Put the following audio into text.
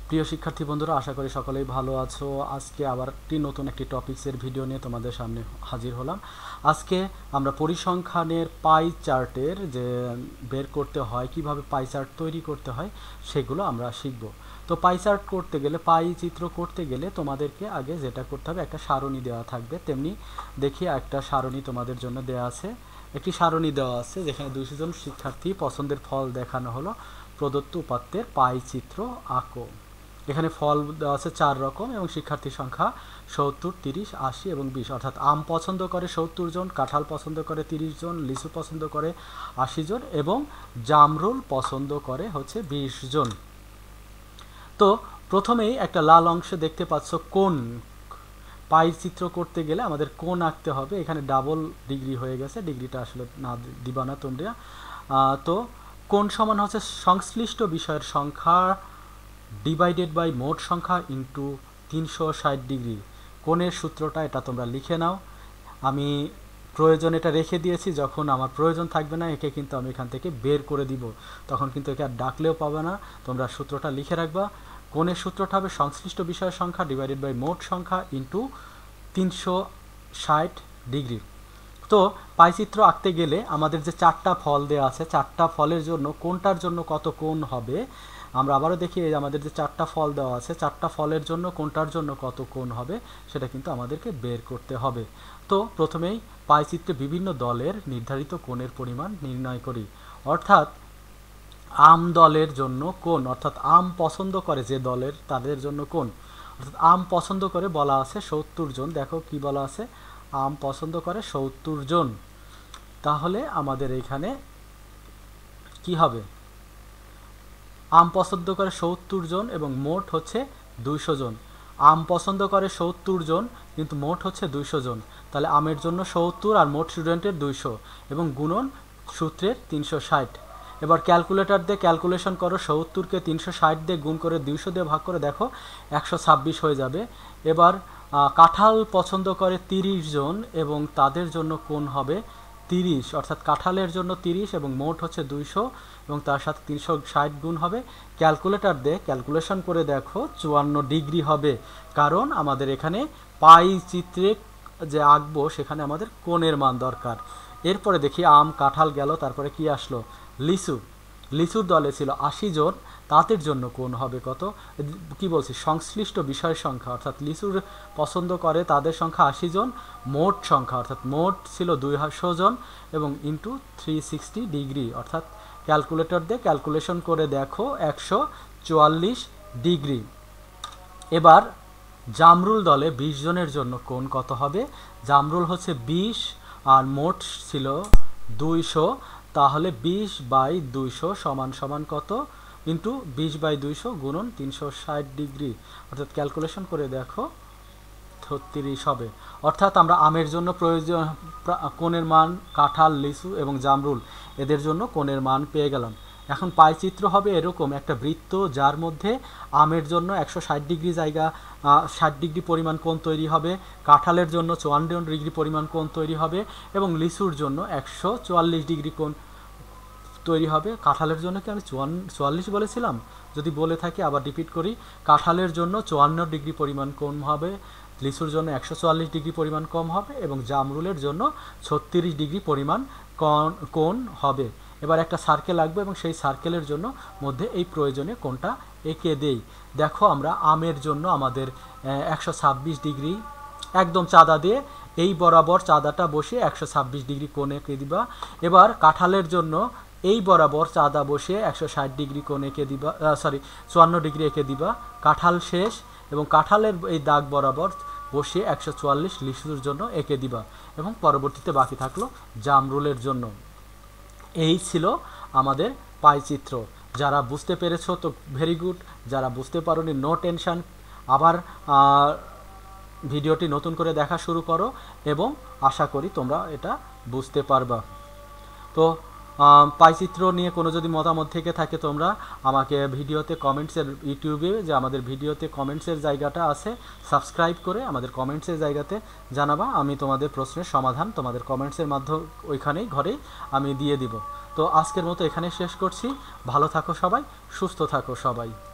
প্রিয় শিক্ষার্থী বন্ধুরা, আশা করি সকলেই ভালো আছো। আজকে আবার নতুন একটি টপিক্সের ভিডিও নিয়ে তোমাদের সামনে হাজির হলাম। আজকে আমরা পরিসংখ্যানের পাই চার্টের যে বের করতে হয়, কিভাবে পাই চার্ট তৈরি করতে হয় সেগুলো আমরা শিখব। তো পাই চার্ট করতে গেলে, পাই চিত্র করতে গেলে তোমাদেরকে আগে যেটা করতে হবে, একটা সারণী দেওয়া থাকবে। তেমনি দেখি একটা সারণী তোমাদের জন্য দেওয়া আছে। একটি সারণী দেওয়া আছে যেখানে 200 জন শিক্ষার্থী পছন্দের ফল দেখানো হলো। প্রদত্ত উপাত্তের পাই চিত্র আঁকো। এখানে ফল দেওয়া আছে 4 রকম এবং শিক্ষার্থীর সংখ্যা 70, 30, 80 এবং 20। অর্থাৎ আম পছন্দ করে 70 জন, কাঁঠাল পছন্দ করে 30 জন, লিচু পছন্দ করে 80 জন এবং জামরুল পছন্দ করে হচ্ছে 20 জন। তো প্রথমেই একটা লাল অংশ দেখতে পাচ্ছ, কোণ। পাই চিত্র করতে গেলে আমাদের কোণ আঁকতে হবে। এখানে ডাবল ডিগ্রি হয়ে গেছে, ডিগ্রিটা আসলে না দিবা না তোমরা। তো কোণ সমান হচ্ছে সংশ্লিষ্ট বিষয়ের সংখ্যা ডিভাইডেড বাই মোট সংখ্যা ইন্টু 360 ডিগ্রি। কোণের সূত্রটা এটা তোমরা লিখে নাও। আমি প্রয়োজন এটা রেখে দিয়েছি, যখন আমার প্রয়োজন থাকবে না একে কিন্তু আমি এখান থেকে বের করে দিব, তখন কিন্তু একে আর ডাকলেও পাবে না। তোমরা সূত্রটা লিখে রাখবা। কোণের সূত্রটা হবে সংশ্লিষ্ট বিষয়ের সংখ্যা ডিভাইডেড বাই মোট সংখ্যা ইন্টু 360 ডিগ্রি। তো পাইচিত্র আঁকতে গেলে আমাদের যে 4টা ফল দেওয়া আছে, 4টা ফলের জন্য কোনটার জন্য কত কোণ হবে, আমরা আবারও দেখি আমাদের যে 4টা ফল দেওয়া আছে, 4টা ফলের জন্য কোনটার জন্য কত কোণ হবে সেটা কিন্তু আমাদেরকে বের করতে হবে। তো প্রথমেই পাইচিত্রে বিভিন্ন দলের নির্ধারিত কোণের পরিমাণ নির্ণয় করি। অর্থাৎ আম দলের জন্য কোণ, অর্থাৎ আম পছন্দ করে যে দলের, তাদের জন্য কোণ। অর্থাৎ আম পছন্দ করে বলা আছে 70 জন। দেখো কি বলা আছে, আম পছন্দ করে 70 জন। তাহলে আমাদের এখানে কি হবে, আম পছন্দ করে 70 জন এবং মোট হচ্ছে 200 জন। আম পছন্দ করে 70 জন কিন্তু মোট হচ্ছে 200 জন। তাহলে আমের জন্য 70 আর মোট স্টুডেন্টের 200 এবং গুণন সূত্রের 360। এবার ক্যালকুলেটর দিয়ে ক্যালকুলেশন করো, 70কে 360 দিয়ে গুণ করে 200 দিয়ে ভাগ করে দেখো 126 হয়ে যাবে। এবার কাঁঠাল পছন্দ করে 30 জন এবং তাদের জন্য কোণ হবে 30, অর্থাৎ কাঁঠালের জন্য 30 এবং মোট হচ্ছে 200 এবং তার সাথে 360 গুণ হবে। ক্যালকুলেটর দিয়ে ক্যালকুলেশন করে দেখো 54 ডিগ্রি হবে, কারণ আমাদের এখানে পাই চিত্রে যে আঁকবো সেখানে আমাদের কোণের মান দরকার। এরপরে দেখি আম কাঁঠাল গেল, তারপরে কি আসলো, লিচু। লিচুর দলে ছিল 80 জন, তাদের জন্য কোণ হবে কত, কি বলছি, সংশ্লিষ্ট বিষয়ের সংখ্যা, অর্থাৎ লিচুর পছন্দ করে তাদের সংখ্যা 80 জন, মোট সংখ্যা অর্থাৎ মোট ছিল 200 জন এবং ইন্টু 360 ডিগ্রি। অর্থাৎ ক্যালকুলেটর দিয়ে ক্যালকুলেশন করে দেখো 144 ডিগ্রি। এবার জামরুল দলে 20 জনের জন্য কোণ কত হবে, জামরুল হচ্ছে 20 আর মোট ছিল 200, তাহলে 20/200 সমান সমান কত, ইন্টু 20/200 গুণন 360 ডিগ্রি। অর্থাৎ ক্যালকুলেশন করে দেখো 36 হবে। অর্থাৎ আমরা আমের জন্য প্রয়োজন কোণের মান, কাঁঠাল, লিচু এবং জামরুল এদের জন্য কোণের মান পেয়ে গেলাম। এখন পাইচিত্র হবে এরকম একটা বৃত্ত, যার মধ্যে আমের জন্য 160 ডিগ্রি জায়গা 60 ডিগ্রি পরিমাণ কোণ তৈরি হবে, কাঁঠালের জন্য 54 ডিগ্রি পরিমাণ কোণ তৈরি হবে এবং লিচুর জন্য 144 ডিগ্রি কোণ তৈরি হবে। কাঁঠালের জন্য কি আমি 44 বলেছিলাম? যদি বলে থাকি আবার রিপিট করি, কাঁঠালের জন্য 54 ডিগ্রি পরিমাণ কোণ হবে, লিচুর জন্য 144 ডিগ্রি পরিমাণ কম হবে এবং জামরুলের জন্য 36 ডিগ্রি পরিমাণ কোণ হবে। এবার একটা সার্কেল আঁকবো এবং সেই সার্কেলের জন্য মধ্যে এই প্রয়োজনীয় কোণটা এঁকে দেই। দেখো আমরা আমের জন্য আমাদের 126 ডিগ্রি একদম চাঁদা দিয়ে এই বরাবর চাঁদাটা বসিয়ে 126 ডিগ্রি কোণ এঁকে দিবা। এবার কাঁঠালের জন্য এই বরাবর চাঁদা বসিয়ে 160 ডিগ্রি কোণ এঁকে দিবা, 54 ডিগ্রি এঁকে দিবা। কাঁঠাল শেষ এবং কাঁঠালের এই দাগ বরাবর বসিয়ে 144 লিচুর জন্য এঁকে দিবা এবং পরবর্তীতে বাকি থাকলো জামরুলের জন্য। এই ছিল আমাদের পাইচিত্র। যারা বুঝতে পেরেছো তো ভেরি গুড, যারা বুঝতে পারোনি নো টেনশন, আবার ভিডিওটি নতুন করে দেখা শুরু করো এবং আশা করি তোমরা এটা বুঝতে পারবা। তো পাইচিত্র নিয়ে কোনো যদি মতামত থেকে থাকে তোমরা আমাকে ভিডিওতে কমেন্টসের, ইউটিউবে যে আমাদের ভিডিওতে কমেন্টসের জায়গাটা আছে, সাবস্ক্রাইব করে আমাদের কমেন্টসের জায়গাতে জানাবা। আমি তোমাদের প্রশ্নের সমাধান তোমাদের কমেন্টসের মাধ্যমে ওইখানেই ঘরেই আমি দিয়ে দিব। তো আজকের মতো এখানে শেষ করছি। ভালো থাকো সবাই, সুস্থ থাকো সবাই।